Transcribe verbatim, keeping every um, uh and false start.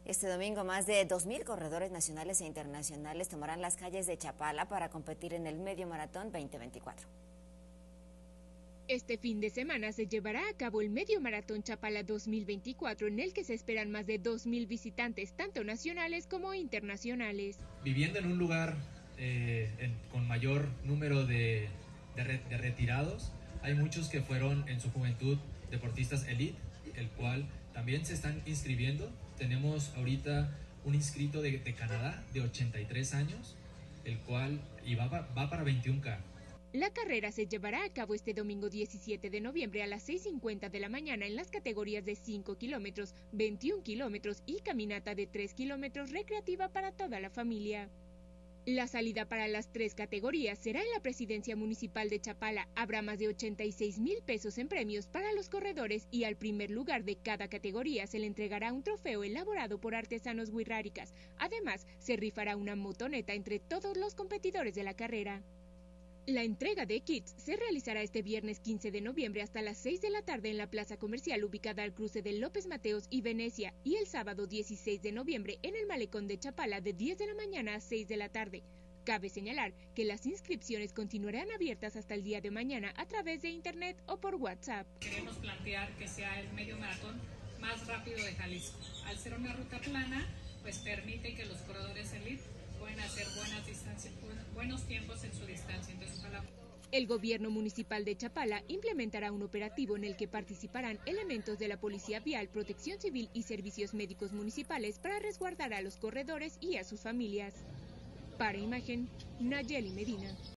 Este domingo, más de dos mil corredores nacionales e internacionales tomarán las calles de Chapala para competir en el Medio Maratón veinte veinticuatro. Este fin de semana se llevará a cabo el Medio Maratón Chapala dos mil veinticuatro, en el que se esperan más de dos mil visitantes, tanto nacionales como internacionales. Viviendo en un lugar eh, en, con mayor número de, de, re, de retirados, hay muchos que fueron en su juventud deportistas elite, el cual también se están inscribiendo. Tenemos ahorita un inscrito de, de Canadá de ochenta y tres años, el cual y va, va para veintiún K. La carrera se llevará a cabo este domingo diecisiete de noviembre a las seis cincuenta de la mañana en las categorías de cinco kilómetros, veintiún kilómetros y caminata de tres kilómetros recreativa para toda la familia. La salida para las tres categorías será en la Presidencia Municipal de Chapala. Habrá más de ochenta y seis mil pesos en premios para los corredores y al primer lugar de cada categoría se le entregará un trofeo elaborado por artesanos wixárikas. Además, se rifará una motoneta entre todos los competidores de la carrera. La entrega de kits se realizará este viernes quince de noviembre hasta las seis de la tarde en la plaza comercial ubicada al cruce de López Mateos y Venecia, y el sábado dieciséis de noviembre en el malecón de Chapala de diez de la mañana a seis de la tarde. Cabe señalar que las inscripciones continuarán abiertas hasta el día de mañana a través de internet o por WhatsApp. Queremos plantear que sea el medio maratón más rápido de Jalisco. Al ser una ruta plana, pues permite que los corredores elite pueden hacer buenas distancias, buenos tiempos en su distancia. Entonces, ojalá. El gobierno municipal de Chapala implementará un operativo en el que participarán elementos de la Policía Vial, Protección Civil y Servicios Médicos Municipales para resguardar a los corredores y a sus familias. Para Imagen, Nayeli Medina.